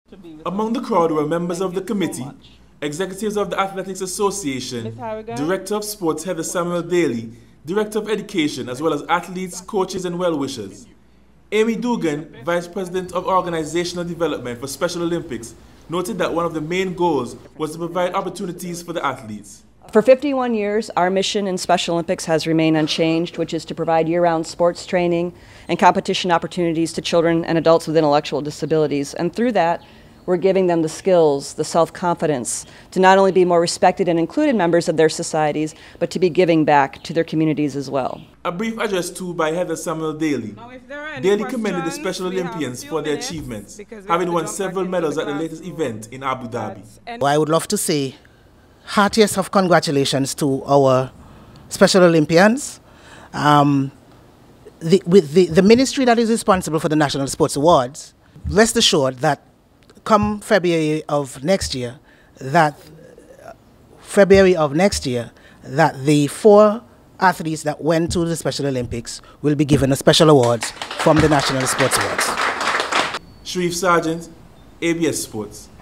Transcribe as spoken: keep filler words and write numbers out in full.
Among the crowd were members of the committee, executives of the Athletics Association, Director of Sports Heather Samuel Daly, Director of Education, as well as athletes, coaches and well-wishers. Amy Dugan, Vice President of Organizational Development for Special Olympics, noted that one of the main goals was to provide opportunities for the athletes. For fifty-one years, our mission in Special Olympics has remained unchanged, which is to provide year-round sports training and competition opportunities to children and adults with intellectual disabilities. And through that, we're giving them the skills, the self-confidence to not only be more respected and included members of their societies, but to be giving back to their communities as well. A brief address too by Heather Samuel Daly. Daly commended the Special Olympians for their achievements, having won several medals at the latest event in Abu Dhabi. Well, I would love to say heartiest of congratulations to our Special Olympians. Um, the, with the, the ministry that is responsible for the National Sports Awards, rest assured that come February of next year, that February of next year, that the four athletes that went to the Special Olympics will be given a special awards from the National Sports Awards. Sharif Sargent, A B S Sports.